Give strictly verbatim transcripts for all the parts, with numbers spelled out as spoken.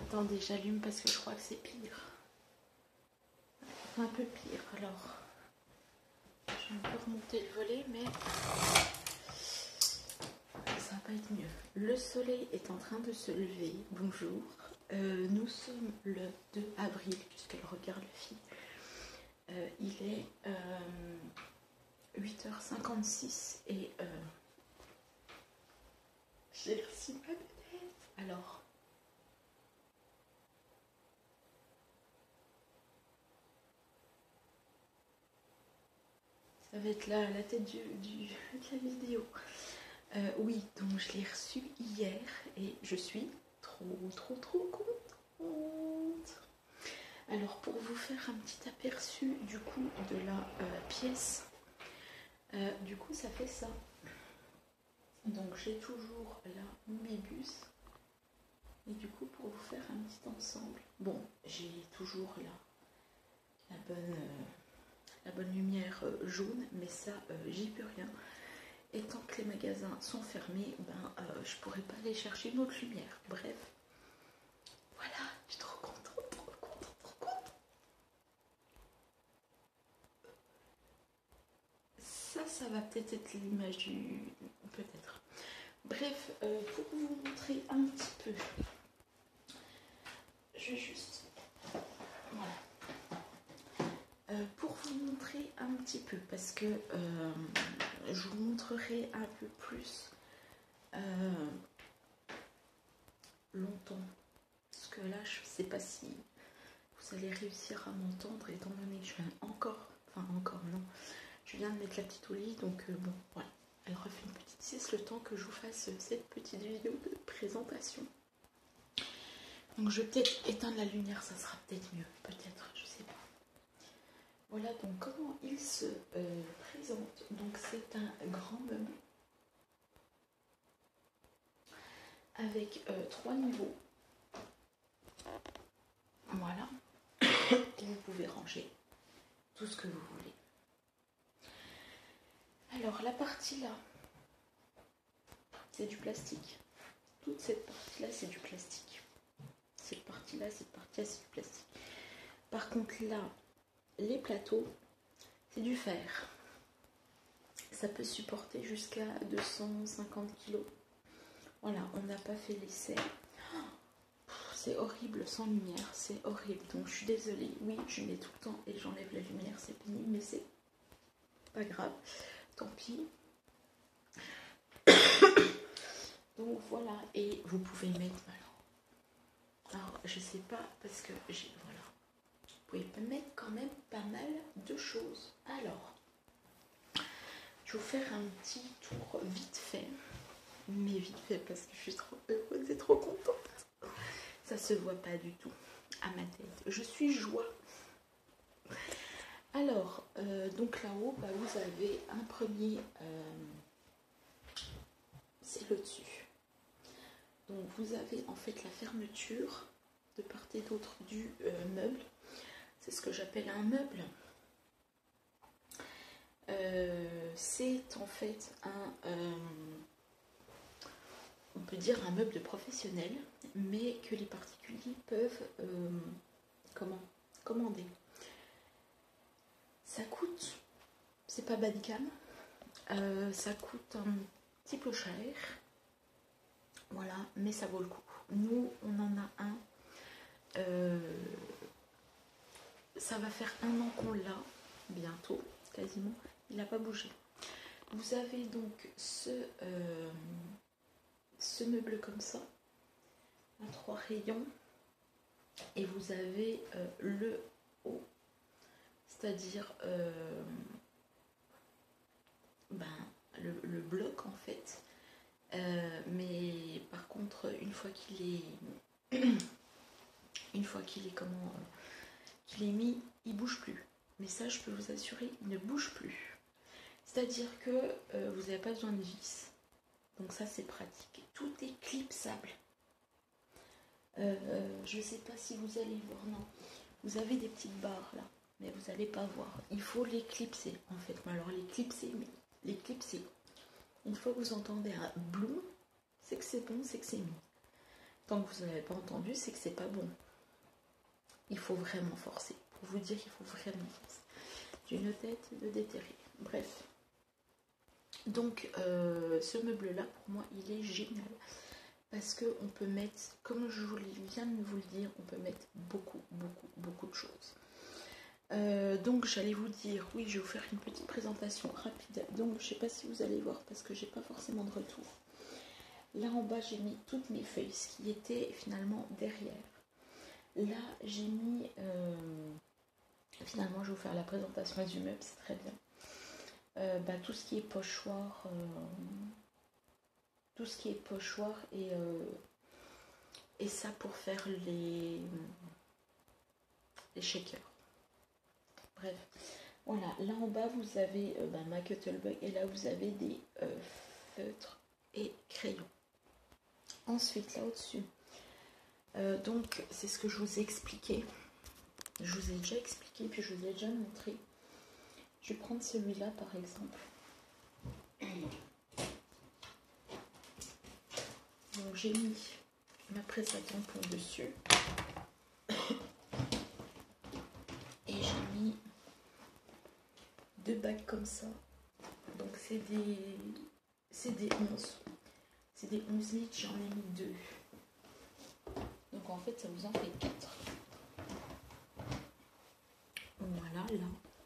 Attendez, j'allume parce que je crois que c'est pire. Un peu pire, alors. Je vais un peu remonter le volet, mais ça va pas être mieux. Le soleil est en train de se lever. Bonjour. Euh, nous sommes le deux avril, puisqu'elle regarde le film. Euh, il est euh, huit heures cinquante-six et euh, j'ai reçu ma bébête. Alors, ça va être la, la tête du, du, de la vidéo. Euh, oui, donc je l'ai reçue hier et je suis trop, trop, trop contente. Alors, pour vous faire un petit aperçu du coup de la euh, pièce, euh, du coup ça fait ça. Donc j'ai toujours là mon bébus. Et du coup, pour vous faire un petit ensemble, bon, j'ai toujours là la bonne, euh, la bonne lumière euh, jaune, mais ça, euh, j'y peux rien. Et tant que les magasins sont fermés, ben, euh, je pourrais pas aller chercher une autre lumière. Bref, voilà, je suis trop contente, trop contente, trop contente. Ça, ça va peut-être être l'image du... peut-être. Bref, euh, pour vous montrer un petit peu, je vais juste... Voilà. Euh, pour vous montrer un petit peu, parce que euh, je vous montrerai un peu plus euh, longtemps. Parce que là, je ne sais pas si vous allez réussir à m'entendre, étant donné que je viens encore, enfin encore non, je viens de mettre la petite au lit, donc euh, bon, voilà. Elle refait une petite sieste le temps que je vous fasse cette petite vidéo de présentation. Donc je vais peut-être éteindre la lumière, ça sera peut-être mieux, peut-être, je sais pas. Voilà donc comment il se euh, présente. Donc c'est un grand meuble avec euh, trois niveaux. Voilà. Et vous pouvez ranger tout ce que vous voulez. Alors la partie là, c'est du plastique. Toute cette partie là, c'est du plastique. Cette partie là, cette partie là, c'est du plastique. Par contre là, les plateaux, c'est du fer. Ça peut supporter jusqu'à deux cent cinquante kilos. Voilà, on n'a pas fait l'essai. C'est horrible sans lumière, c'est horrible. Donc je suis désolée, oui, je mets tout le temps et j'enlève la lumière, c'est pénible, mais c'est pas grave. Tant pis. Donc voilà, et vous pouvez mettre... Alors, alors je sais pas, parce que j'ai... Voilà. Vous pouvez mettre quand même pas mal de choses. Alors, je vais vous faire un petit tour vite fait. Mais vite fait parce que je suis trop heureuse et trop contente. Ça se voit pas du tout à ma tête. Je suis joie. Alors, euh, donc là-haut, bah, vous avez un premier... Euh, c'est le dessus. Donc vous avez en fait la fermeture de part et d'autre du euh, meuble. C'est ce que j'appelle un meuble. Euh, c'est en fait un... Euh, on peut dire un meuble professionnel, mais que les particuliers peuvent euh, comment, commander. Ça coûte, c'est pas bas de gamme, euh, ça coûte un petit peu cher, voilà, mais ça vaut le coup. Nous, on en a un, euh, ça va faire un an qu'on l'a, bientôt, quasiment, il n'a pas bougé. Vous avez donc ce... Euh, ce meuble comme ça, à trois rayons, et vous avez euh, le haut, c'est-à-dire euh, ben, le, le bloc en fait, euh, mais par contre une fois qu'il est une fois qu'il est comment euh, qu'il est mis, il bouge plus, mais ça je peux vous assurer, il ne bouge plus, c'est-à-dire que euh, vous n'avez pas besoin de vis. Donc ça c'est pratique. Tout est clipsable. Euh, euh, je ne sais pas si vous allez voir. Non. Vous avez des petites barres là. Mais vous n'allez pas voir. Il faut les clipser en fait. Mais alors les clipser, mais les clipser. Une fois que vous entendez un bloom, c'est que c'est bon, c'est que c'est mis. Tant que vous n'avez pas entendu, c'est que c'est pas bon. Il faut vraiment forcer. Pour vous dire, il faut vraiment forcer. D'une tête de déterrer. Bref. Donc, euh, ce meuble-là, pour moi, il est génial. Parce qu'on peut mettre, comme je viens de vous le dire, on peut mettre beaucoup, beaucoup, beaucoup de choses. Euh, donc, j'allais vous dire, oui, je vais vous faire une petite présentation rapide. Donc, je ne sais pas si vous allez voir, parce que j'ai pas forcément de retour. Là, en bas, j'ai mis toutes mes feuilles, ce qui était finalement derrière. Là, j'ai mis... Euh, finalement, je vais vous faire la présentation du meuble, c'est très bien. Euh, bah, tout ce qui est pochoir... Euh, tout ce qui est pochoir et, euh, et ça pour faire les, les shakers. Bref, voilà, là en bas vous avez euh, bah, ma Cuttlebug et là vous avez des euh, feutres et crayons. Ensuite, là au-dessus, euh, donc c'est ce que je vous ai expliqué. Je vous ai déjà expliqué, puis je vous ai déjà montré. Je vais prendre celui-là par exemple. Donc j'ai mis ma presse à tampon dessus. Et j'ai mis deux bacs comme ça. Donc c'est des c'est des onze. C'est des onze litres, j'en ai mis deux. Donc en fait ça vous en fait quatre. Voilà, là.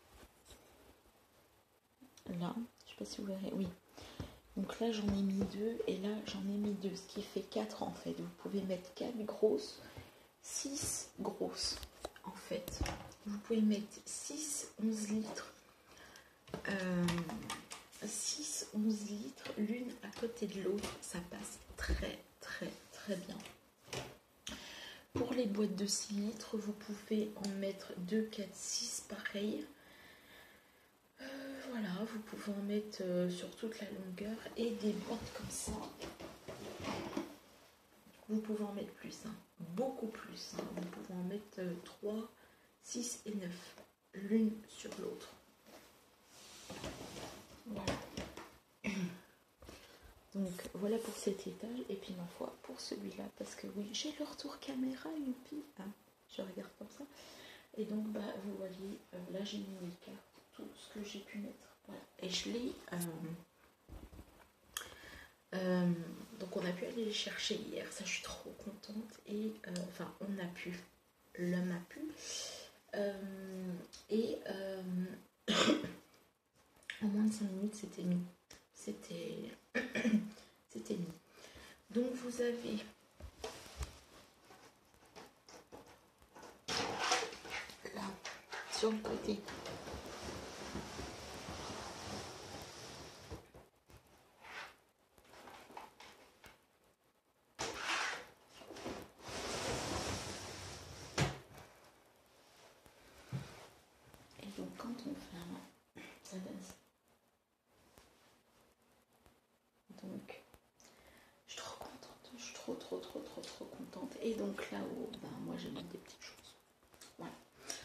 Là, je sais pas si vous verrez, oui. Donc là j'en ai mis deux et là j'en ai mis deux, ce qui fait quatre en fait. Vous pouvez mettre quatre grosses, six grosses en fait. Vous pouvez mettre six, onze litres, euh, six, onze litres, l'une à côté de l'autre, ça passe très très très bien. Pour les boîtes de six litres, vous pouvez en mettre deux, quatre, six pareil. Voilà, vous pouvez en mettre euh, sur toute la longueur et des boîtes comme ça. Vous pouvez en mettre plus, hein, beaucoup plus. Hein. Vous pouvez en mettre euh, trois, six et neuf, l'une sur l'autre. Voilà. Donc voilà pour cet étage et puis ma foi pour celui-là parce que oui, j'ai le retour caméra, youpi, hein, je regarde comme ça. Et donc bah vous voyez, euh, là j'ai mis les cartes, tout ce que j'ai pu mettre. Voilà. Et je l'ai. Euh, euh, donc on a pu aller les chercher hier, ça je suis trop contente. Et euh, enfin on a pu, l'homme a pu. Euh, et euh, en moins de cinq minutes c'était mis. C'était c'était mis. Donc vous avez là sur le côté et donc quand on ferme ça donne ça. Donc je suis trop contente, je suis trop trop trop trop trop contente. Et donc là-haut, ben, moi j'ai mis des petites choses. Voilà.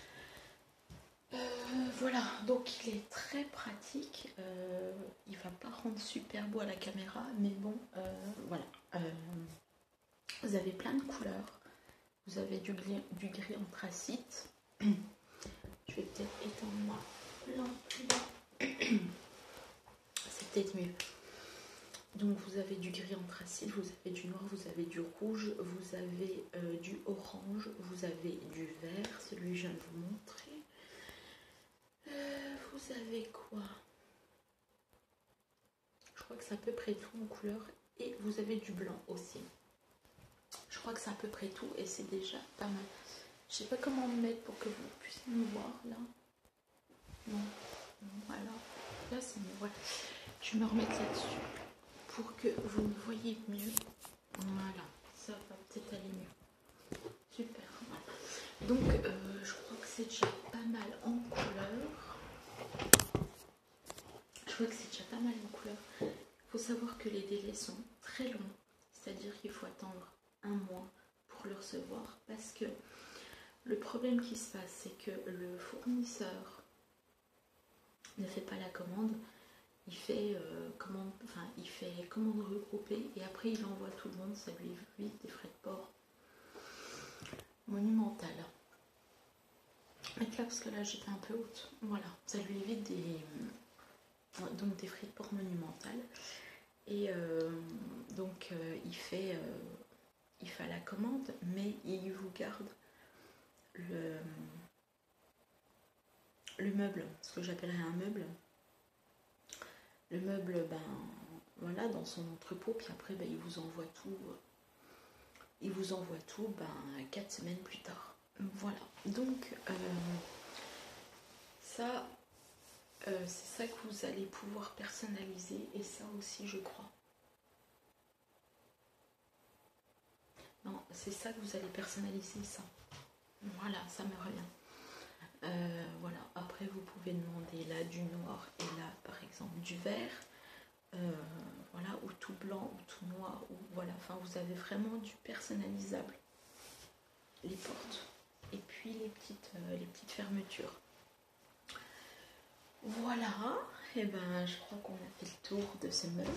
Euh, voilà, donc il est très pratique. Euh, il va pas rendre super beau à la caméra, mais bon, euh, voilà. Euh, vous avez plein de couleurs. Vous avez du gris, du gris anthracite. Je vais peut-être éteindre ma lampe. C'est peut-être mieux. Donc vous avez du gris anthracite, vous avez du noir, vous avez du rouge, vous avez euh, du orange, vous avez du vert, celui que je viens de vous montrer. Euh, vous avez quoi? Je crois que c'est à peu près tout en couleur. Et vous avez du blanc aussi. Je crois que c'est à peu près tout et c'est déjà pas mal. Je sais pas comment me mettre pour que vous puissiez me voir là. Non. Voilà. Là c'est mieux. Voilà. Je vais me remettre là-dessus pour que vous me voyez mieux. Voilà. Ça va peut-être aller mieux. Super. Voilà. Donc euh, je crois que c'est déjà pas mal en couleur. Je crois que c'est déjà pas mal en couleur. Il faut savoir que les délais sont très longs. C'est-à-dire qu'il faut attendre un mois pour le recevoir parce que le problème qui se passe, c'est que le fournisseur ne fait pas la commande, il fait, euh, commande, enfin, il fait commande regroupée et après il envoie tout le monde, ça lui évite des frais de port monumental. Mettre là parce que là j'étais un peu haute. Voilà, ça lui évite des, donc des frites porc monumentales. Et euh, donc euh, il fait euh, il fait à la commande, mais il vous garde le, le meuble, ce que j'appellerais un meuble. Le meuble, ben voilà, dans son entrepôt, puis après ben, il vous envoie tout. Il vous envoie tout ben, quatre semaines plus tard. Voilà, donc euh, ça, euh, c'est ça que vous allez pouvoir personnaliser, et ça aussi je crois. Non, c'est ça que vous allez personnaliser, ça. Voilà, ça me revient. Euh, voilà, après vous pouvez demander là du noir et là par exemple du vert. Euh, voilà, ou tout blanc ou tout noir, ou voilà, enfin vous avez vraiment du personnalisable. Les portes et puis les petites, euh, les petites fermetures. Voilà, et ben je crois qu'on a fait le tour de ce meuble.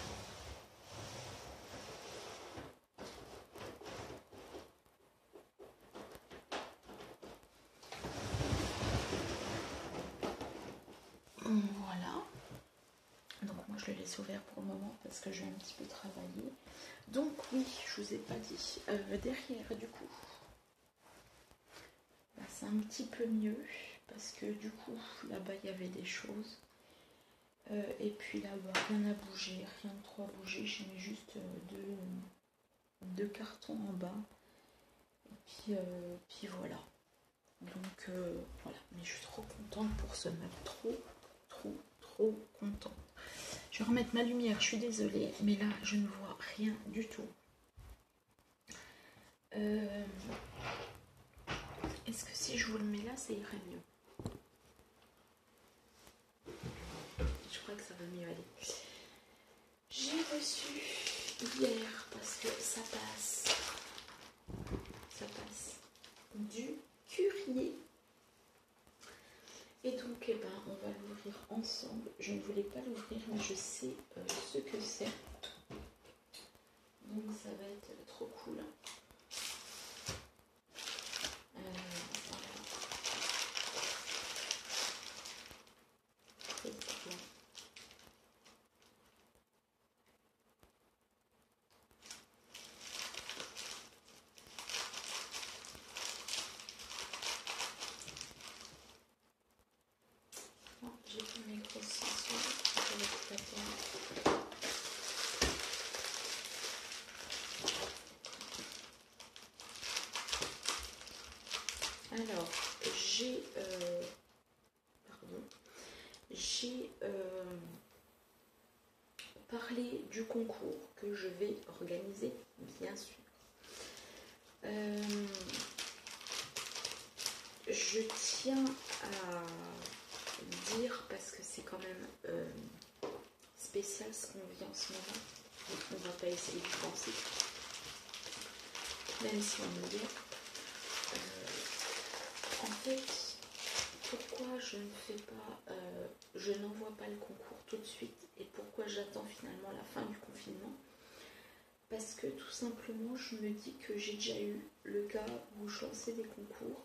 Voilà. Donc moi je le laisse ouvert pour le moment parce que je vais un petit peu travailler. Donc oui, je vous ai pas dit. Euh, derrière du coup, bah, c'est un petit peu mieux parce que du coup là-bas il y avait des choses. Euh, et puis là-bas, rien n'a bougé, rien de trop à bouger. J'ai mis juste euh, deux, deux cartons en bas. Et puis, euh, puis voilà. Donc euh, voilà. Mais je suis trop contente pour ce meuble. Trop, trop, trop contente. Je vais remettre ma lumière, je suis désolée. Mais là, je ne vois rien du tout. Euh, Est-ce que si je vous le mets là, ça irait mieux? Je crois que ça va mieux aller. J'ai reçu hier, parce que ça passe, ça passe, du currier. Et donc, eh ben, on va l'ouvrir ensemble. Je ne voulais pas l'ouvrir, mais je sais euh, ce que c'est. Donc, ça va être trop cool. Euh, voilà. Très bien. Non, j'ai pris mes grosses ciseaux. Je vais tout attendre. Alors, j'ai euh, pardon, j'ai euh, parlé du concours que je vais organiser, bien sûr. Euh, je tiens à dire, parce que c'est quand même euh, spécial ce qu'on vit en ce moment, on ne va pas essayer de penser, même si on le dit. Euh, en fait, pourquoi je ne fais pas, euh, je n'envoie pas le concours tout de suite, et pourquoi j'attends finalement la fin du confinement? Parce que tout simplement, je me dis que j'ai déjà eu le cas où je lançais des concours.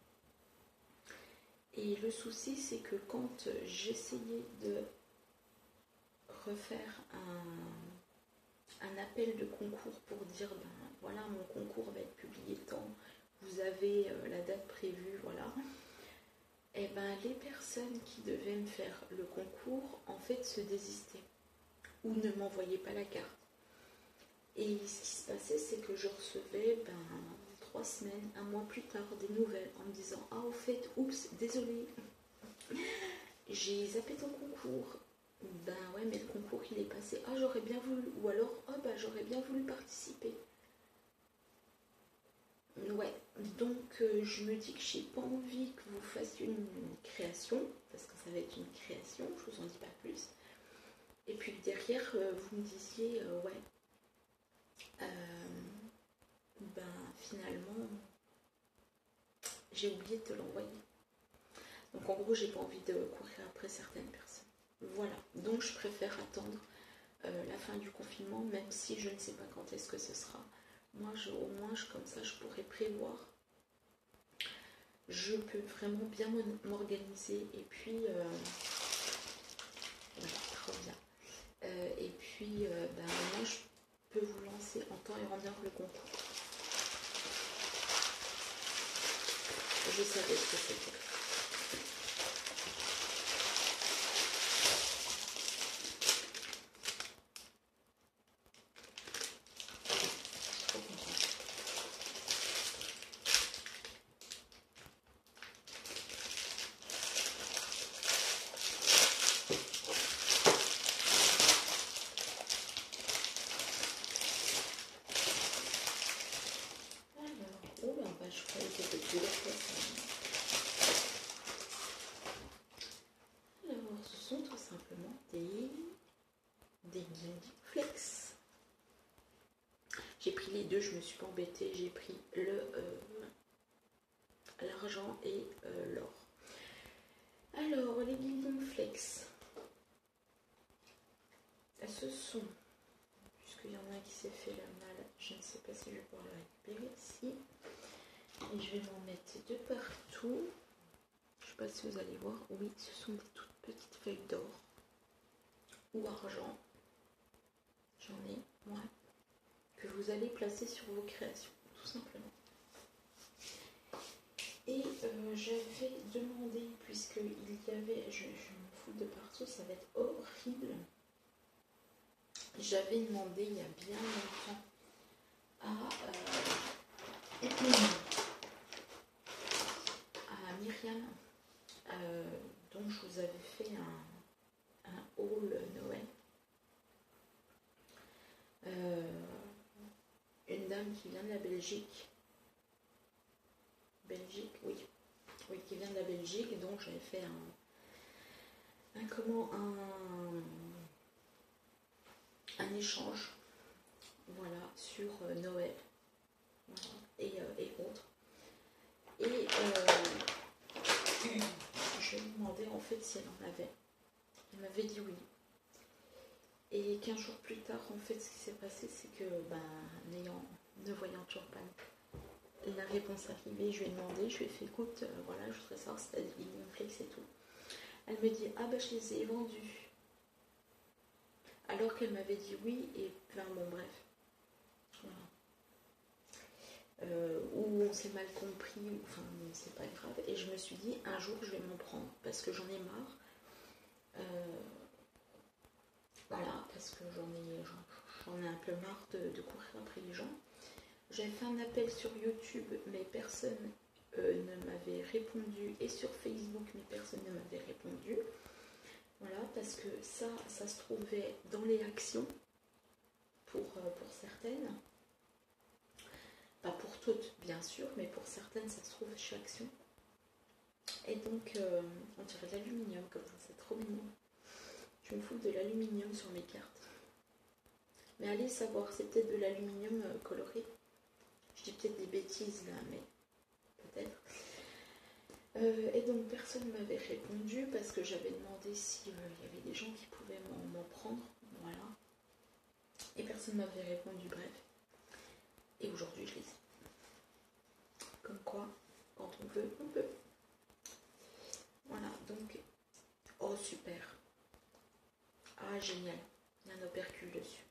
Et le souci, c'est que quand j'essayais de refaire un, un appel de concours pour dire, ben voilà, mon concours va être publié tant, vous avez euh, la date prévue, voilà. Et ben les personnes qui devaient me faire le concours, en fait, se désistaient ou ne m'envoyaient pas la carte. Et ce qui se passait, c'est que je recevais ben, trois semaines, un mois plus tard, des nouvelles en me disant « Ah, au fait, oups, désolé, j'ai zappé ton concours. » Ben ouais, mais le concours, il est passé. « Ah, j'aurais bien voulu. » Ou alors « Ah, ben j'aurais bien voulu participer. » Ouais, donc euh, je me dis que j'ai pas envie que vous fassiez une, une création, parce que ça va être une création, je vous en dis pas plus. Et puis derrière, euh, vous me disiez euh, « Ouais. » Euh, ben finalement j'ai oublié de te l'envoyer. Donc en gros j'ai pas envie de courir après certaines personnes. Voilà, donc je préfère attendre euh, la fin du confinement, même si je ne sais pas quand est-ce que ce sera. Moi je, au moins je, comme ça je pourrais prévoir je peux vraiment bien m'organiser. Et puis, euh, voilà, trop bien. Euh, et puis, euh, ben, moi, je peux vous lancer en temps et en heure le concours. Je savais ce que c'était. Je croyais que c'était plus la Alors, ce sont tout simplement des, des Guilty Flex. J'ai pris les deux, je me suis pas embêtée. J'ai pris le euh, l'argent et euh, l'or. Alors, les Guilty Flex, ce sont, puisqu'il y en a un qui s'est fait la malle, je ne sais pas si je vais pouvoir le récupérer ici. Et je vais m'en mettre de partout. Je ne sais pas si vous allez voir. Oui, ce sont des toutes petites feuilles d'or ou argent. J'en ai, moi, que vous allez placer sur vos créations, tout simplement. Et euh, j'avais demandé, puisqu'il y avait, je, je me fous de partout, ça va être horrible. J'avais demandé il y a bien longtemps à... Euh, Myriam, euh, dont je vous avais fait un, un haul Noël. Euh, une dame qui vient de la Belgique. Belgique, oui. Oui, qui vient de la Belgique, donc j'avais fait un, un comment un, un échange, voilà, sur euh, Noël, voilà, et, euh, et autres. Et euh, je lui demandais en fait si elle en avait. Elle m'avait dit oui. Et quinze jours plus tard, en fait, ce qui s'est passé, c'est que, ben, n'ayant, ne voyant toujours pas la réponse arrivée, je lui ai demandé, je lui ai fait, écoute, euh, voilà, je voudrais savoir si t'as des Guilty Flex et tout. Elle me dit, ah ben, je les ai vendus. Alors qu'elle m'avait dit oui, et enfin, bon, bref. Voilà. Euh, où on s'est mal compris, enfin c'est pas grave, et je me suis dit un jour je vais m'en prendre parce que j'en ai marre, euh, voilà, parce que j'en ai, j'en ai un peu marre de, de courir après les gens. J'avais fait un appel sur YouTube, mais personne euh, ne m'avait répondu, et sur Facebook, mais personne ne m'avait répondu, voilà, parce que ça, ça se trouvait dans les actions pour, euh, pour certaines. Pas pour toutes, bien sûr, mais pour certaines, ça se trouve chez Action. Et donc, euh, on dirait de l'aluminium, comme ça, c'est trop mignon. Je me fous de l'aluminium sur mes cartes. Mais allez savoir, c'est peut-être de l'aluminium euh, coloré. Je dis peut-être des bêtises là, mais peut-être. Euh, et donc, personne ne m'avait répondu parce que j'avais demandé s'il euh, y avait des gens qui pouvaient m'en prendre. Voilà. Et personne ne m'avait répondu, bref. Et aujourd'hui, je les ai. Comme quoi, quand on veut, on peut. Voilà, donc, oh super. Ah, génial. Il y a un opercule dessus.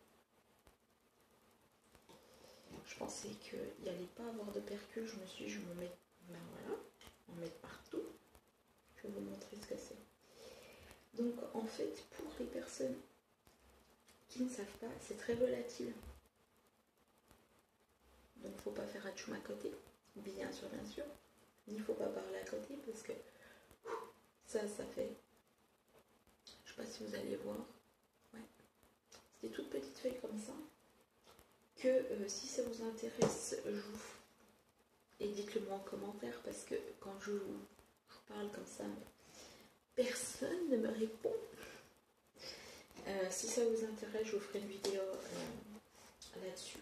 Je pensais qu'il n'y allait pas avoir d'opercule. Je me suis dit, je vais m'en mettre, ben voilà, en mettre partout. Je vais vous montrer ce que c'est. Donc, en fait, pour les personnes qui ne savent pas, c'est très volatile. Donc, il ne faut pas faire atchoum à côté. Bien sûr, bien sûr. Il ne faut pas parler à côté parce que ça, ça fait... Je ne sais pas si vous allez voir. Ouais. C'est des toutes petites feuilles comme ça. Que euh, si ça vous intéresse, je vous... Et dites-le moi en commentaire parce que quand je vous, je vous parle comme ça, personne ne me répond. Euh, si ça vous intéresse, je vous ferai une vidéo euh, là-dessus.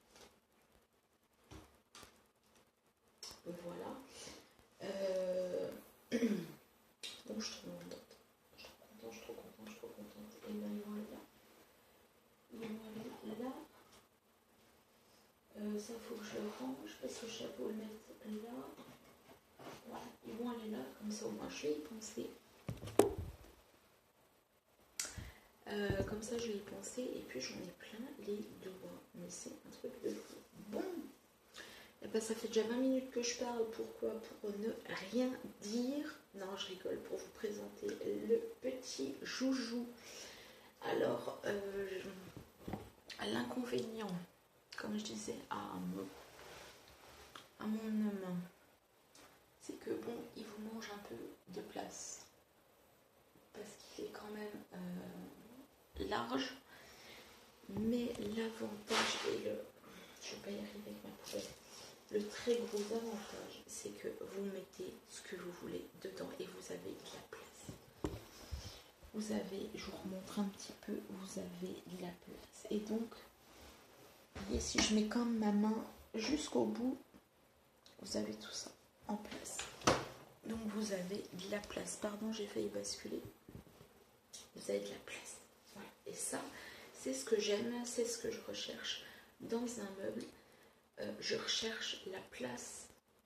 Voilà. Euh... Donc je suis trop contente. Je suis trop contente, je suis trop contente, je suis trop contente. Et là, voilà. Et voilà, là. Euh, ça faut que je le range parce que je vais le mettre là. Voilà, ils vont aller là, comme ça au moins je vais y penser. Euh, comme ça je vais y penser, et puis j'en ai plein les doigts. Mais c'est un truc de fou. Bon, et ben, ça fait déjà vingt minutes que je parle. Pourquoi? Pour ne rien dire. Non, je rigole, pour vous présenter le petit joujou. Alors, euh, l'inconvénient, comme je disais à, à mon homme, c'est que bon, il vous mange un peu de place. Parce qu'il est quand même euh, large. Mais l'avantage et le... Je vais pas y arriver avec ma poubelle. Le très gros avantage, c'est que vous mettez ce que vous voulez dedans et vous avez de la place. Vous avez, je vous remontre un petit peu, vous avez de la place. Et donc, voyez, si je mets comme ma main jusqu'au bout, vous avez tout ça en place. Donc vous avez de la place. Pardon, j'ai failli basculer. Vous avez de la place. Voilà. Et ça, c'est ce que j'aime, c'est ce que je recherche dans un meuble. Euh, je recherche la place.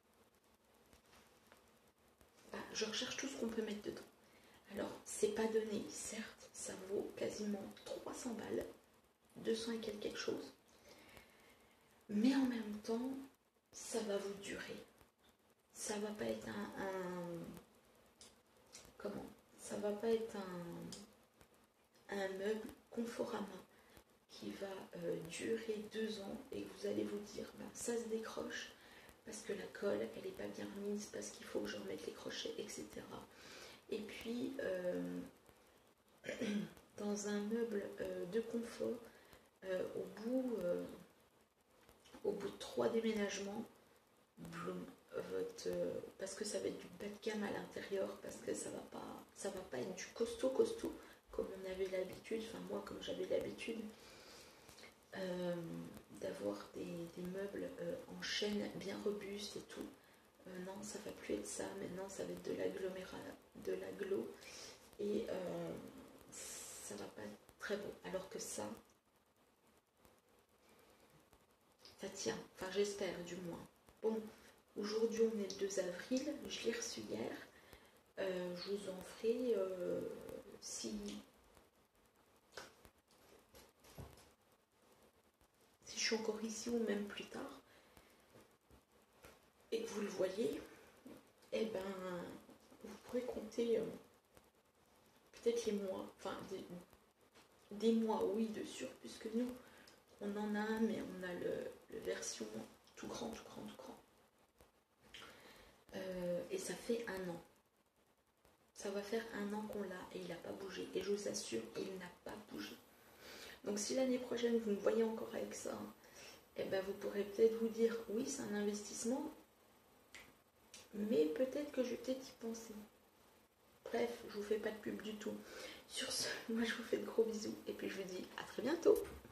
Bah, je recherche tout ce qu'on peut mettre dedans. Alors, c'est pas donné, certes, ça vaut quasiment trois cents balles, deux cents et quelque chose. Mais en même temps, ça va vous durer. Ça va pas être un, un comment ça va pas être un, un meuble confort à main qui va euh, durer deux ans et que vous allez vous dire ben, ça se décroche parce que la colle elle n'est pas bien remise, parce qu'il faut que je remette les crochets, et cetera. Et puis euh, dans un meuble euh, de confort, euh, au bout euh, au bout de trois déménagements, bloom, votre, euh, parce que ça va être du bas de gamme à l'intérieur, parce que ça va pas ça va pas être du costaud costaud comme on avait l'habitude, enfin moi comme j'avais l'habitude euh, d'avoir des, des meubles euh, en chêne bien robustes et tout. Euh, non, ça va plus être ça. Maintenant, ça va être de l'agglomérat, de l'agglo, et euh, ça va pas être très beau. Alors que ça, ça tient. Enfin, j'espère du moins. Bon, aujourd'hui on est le deux avril. Je l'ai reçu hier. Euh, je vous en ferai euh, si. Si je suis encore ici ou même plus tard, et que vous le voyez, eh ben, vous pourrez compter euh, peut-être les mois, enfin des, des mois, oui, dessus, puisque nous, on en a un, mais on a le, le version tout grand, tout grand, tout grand. Euh, et ça fait un an. Ça va faire un an qu'on l'a et il n'a pas bougé. Et je vous assure, il n'a pas bougé. Donc si l'année prochaine, vous me voyez encore avec ça, eh ben, vous pourrez peut-être vous dire, oui, c'est un investissement, mais peut-être que je vais peut-être y penser. Bref, je vous fais pas de pub du tout. Sur ce, moi je vous fais de gros bisous et puis je vous dis à très bientôt.